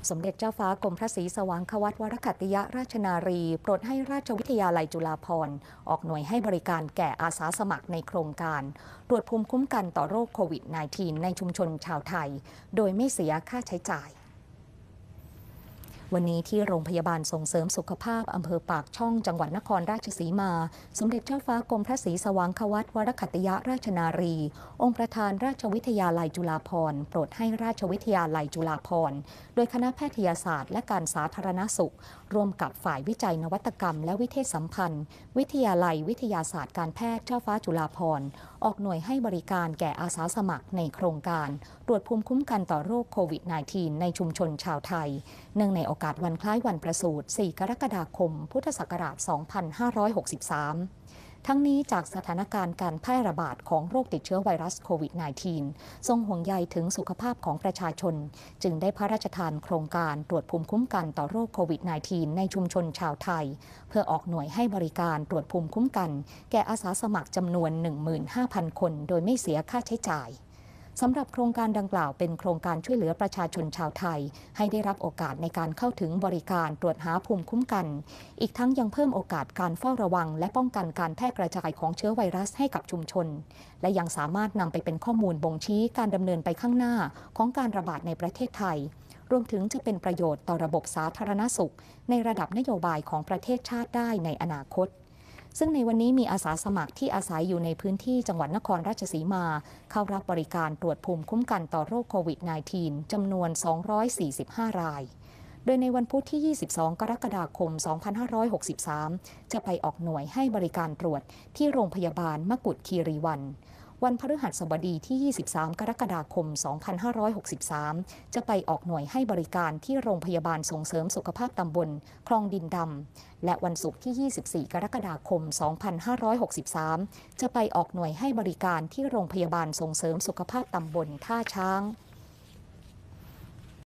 สมเด็จเจ้าฟ้ากรมพระศรีสว่างควัตวรคัตติยราชนารีโปรดให้ราชวิทยาลัยจุฬาภรณ์ออกหน่วยให้บริการแก่อาสาสมัครในโครงการตรวจภูมิคุ้มกันต่อโรคโควิด -19 ในชุมชนชาวไทยโดยไม่เสียค่าใช้จ่ายวันนี้ที่โรงพยาบาลส่งเสริมสุขภาพอำเภอปากช่องจังหวัดนครราชสีมาสมเด็จเจ้าฟ้ากรมพระศรีสว่างควัตวรคัตติยราชนารีองค์ประธานราชวิทยาลัยจุฬาภรณ์โปรดให้ราชวิทยาลัยจุฬาภรณ์โดยคณะแพทยศาสตร์และการสาธารณสุขร่วมกับฝ่ายวิจัยนวัตกรรมและวิเทศสัมพันธ์วิทยาลัยวิทยาศาสตร์การแพทย์เจ้าฟ้าจุฬาภรณ์ออกหน่วยให้บริการแก่อาสาสมัครในโครงการตรวจภูมิคุ้มกันต่อโรคโควิด -19 ในชุมชนชาวไทยเนื่องในโอกาสวันคล้ายวันประสูติ 4 กรกฎาคม พุทธศักราช 2563 ทั้งนี้จากสถานการณ์การแพร่ระบาดของโรคติดเชื้อไวรัสโควิด -19 ทรงห่วงใยถึงสุขภาพของประชาชนจึงได้พระราชทานโครงการตรวจภูมิคุ้มกันต่อโรคโควิด -19 ในชุมชนชาวไทยเพื่อออกหน่วยให้บริการตรวจภูมิคุ้มกันแก่อาสาสมัครจำนวน 15,000 คนโดยไม่เสียค่าใช้จ่ายสำหรับโครงการดังกล่าวเป็นโครงการช่วยเหลือประชาชนชาวไทยให้ได้รับโอกาสในการเข้าถึงบริการตรวจหาภูมิคุ้มกันอีกทั้งยังเพิ่มโอกาสการเฝ้าระวังและป้องกันการแพร่กระจายของเชื้อไวรัสให้กับชุมชนและยังสามารถนำไปเป็นข้อมูลบ่งชี้การดำเนินไปข้างหน้าของการระบาดในประเทศไทยรวมถึงจะเป็นประโยชน์ต่อระบบสาธารณสุขในระดับนโยบายของประเทศชาติได้ในอนาคตซึ่งในวันนี้มีอาสาสมัครที่อาศัยอยู่ในพื้นที่จังหวัดนครราชสีมาเข้ารับบริการตรวจภูมิคุ้มกันต่อโรคโควิด -19 จำนวน 245 รายโดยในวันพุธที่ 22 กรกฎาคม 2563 จะไปออกหน่วยให้บริการตรวจที่โรงพยาบาลมกุฎคีรีวรรณวันพฤหัสบดีที่ 23 กรกฎาคม 2563 จะไปออกหน่วยให้บริการที่โรงพยาบาลส่งเสริมสุขภาพตำบลคลองดินดำและวันศุกร์ที่ 24 กรกฎาคม 2563 จะไปออกหน่วยให้บริการที่โรงพยาบาลส่งเสริมสุขภาพตำบลท่าช้าง